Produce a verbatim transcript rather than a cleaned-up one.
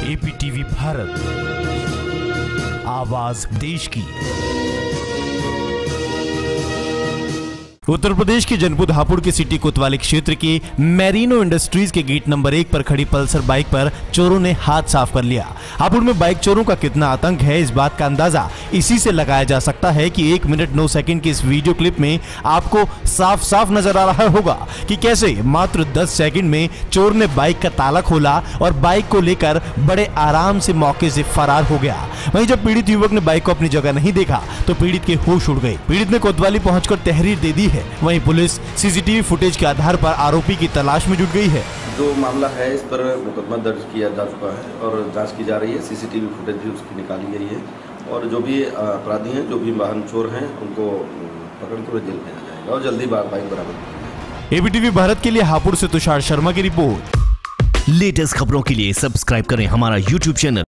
APTV Bharat, आवाज देश की। उत्तर प्रदेश के जनपद हापुड़ के सिटी कोतवाली क्षेत्र के मैरिनो इंडस्ट्रीज के गेट नंबर एक पर खड़ी पल्सर बाइक पर चोरों ने हाथ साफ कर लिया। हापुड़ में बाइक चोरों का कितना आतंक है, इस बात का अंदाजा इसी से लगाया जा सकता है कि एक मिनट नौ सेकंड की इस वीडियो क्लिप में आपको साफ साफ नजर आ रहा होगा कि कैसे मात्र दस सेकंड में चोर ने बाइक का ताला खोला और बाइक को लेकर बड़े आराम से मौके से फरार हो गया। वहीं जब पीड़ित युवक ने बाइक को अपनी जगह नहीं देखा तो पीड़ित के होश उड़ गए। पीड़ित ने कोतवाली पहुंचकर तहरीर दे दी है। वहीं पुलिस सीसीटीवी फुटेज के आधार पर आरोपी की तलाश में जुट गई है। जो मामला है इस पर मुकदमा दर्ज किया जा चुका है और जांच की जा रही है। सीसीटीवी फुटेज भी उसकी निकाली गई है और जो भी अपराधी हैं, जो भी वाहन चोर हैं, उनको पकड़ कर जेल भेजा जाएगा और जल्दी बाइक बरामद की जाएगी। एपीटीवी भारत के लिए हापुड़ से तुषार शर्मा की रिपोर्ट। लेटेस्ट खबरों के लिए सब्सक्राइब करें हमारा यूट्यूब चैनल